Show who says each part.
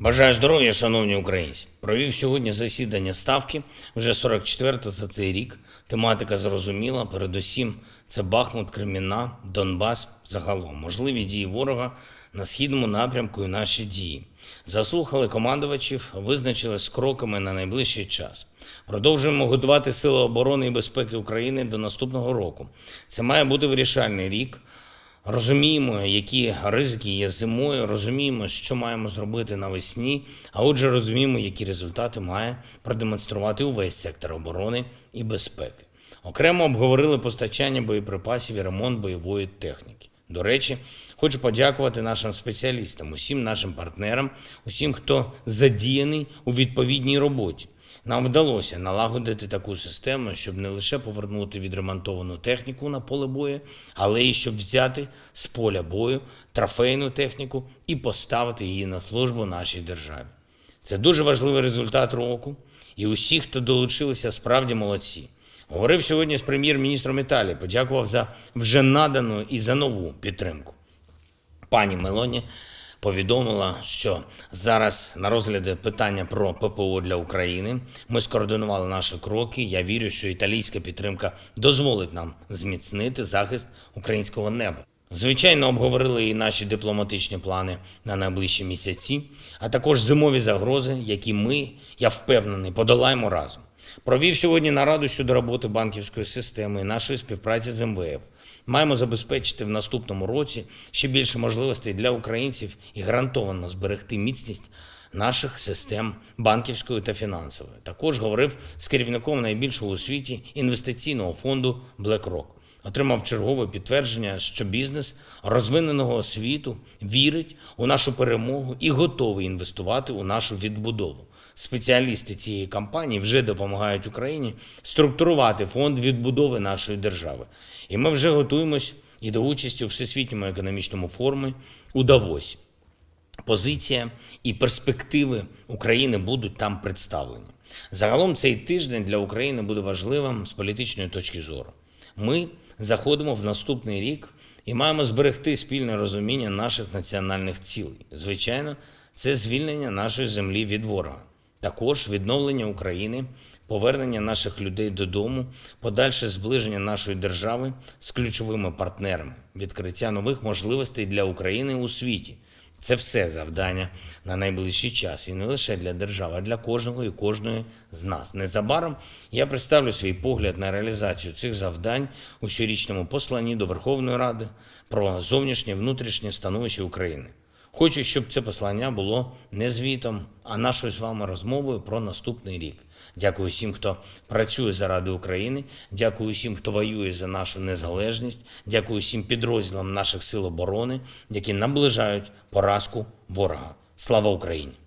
Speaker 1: Бажаю здоров'я, шановні українці. Провів сьогодні засідання Ставки, вже 44-те за цей рік. Тематика зрозуміла, передусім це Бахмут, Кремінна, Донбас загалом. Можливі дії ворога на східному напрямку і наші дії. Заслухали командувачів, визначились з кроками на найближчий час. Продовжуємо готувати Сили оборони і безпеки України до наступного року. Це має бути вирішальний рік. Розуміємо, які ризики є зимою, розуміємо, що маємо зробити навесні, а отже розуміємо, які результати має продемонструвати увесь сектор оборони і безпеки. Окремо обговорили постачання боєприпасів і ремонт бойової техніки. До речі, хочу подякувати нашим спеціалістам, усім нашим партнерам, усім, хто задіяний у відповідній роботі. Нам вдалося налагодити таку систему, щоб не лише повернути відремонтовану техніку на поле бою, але й щоб взяти з поля бою трофейну техніку і поставити її на службу нашій державі. Це дуже важливий результат року, і усі, хто долучилися, справді молодці. Говорив сьогодні з прем'єр-міністром Італії, подякував за вже надану і за нову підтримку. Пані Мелоні повідомила, що зараз на розгляді питання про ППО для України. Ми скоординували наші кроки. Я вірю, що італійська підтримка дозволить нам зміцнити захист українського неба. Звичайно, обговорили і наші дипломатичні плани на найближчі місяці, а також зимові загрози, які ми, я впевнений, подолаємо разом. Провів сьогодні нараду щодо роботи банківської системи і нашої співпраці з МВФ. Маємо забезпечити в наступному році ще більше можливостей для українців і гарантовано зберегти міцність наших систем банківської та фінансової. Також говорив з керівником найбільшого у світі інвестиційного фонду BlackRock. Отримав чергове підтвердження, що бізнес розвиненого світу вірить у нашу перемогу і готовий інвестувати у нашу відбудову. Спеціалісти цієї компанії вже допомагають Україні структурувати фонд відбудови нашої держави. І ми вже готуємось і до участі у Всесвітньому економічному форумі у Давосі. Позиція і перспективи України будуть там представлені. Загалом цей тиждень для України буде важливим з політичної точки зору. Ми заходимо в наступний рік і маємо зберегти спільне розуміння наших національних цілей. Звичайно, це звільнення нашої землі від ворога. Також відновлення України, повернення наших людей додому, подальше зближення нашої держави з ключовими партнерами, відкриття нових можливостей для України у світі. Це все завдання на найближчий час. І не лише для держави, а для кожного і кожної з нас. Незабаром я представлю свій погляд на реалізацію цих завдань у щорічному посланні до Верховної Ради про зовнішнє і внутрішнє становище України. Хочу, щоб це послання було не звітом, а нашою з вами розмовою про наступний рік. Дякую всім, хто працює заради України, дякую всім, хто воює за нашу незалежність, дякую всім підрозділам наших сил оборони, які наближають поразку ворога. Слава Україні!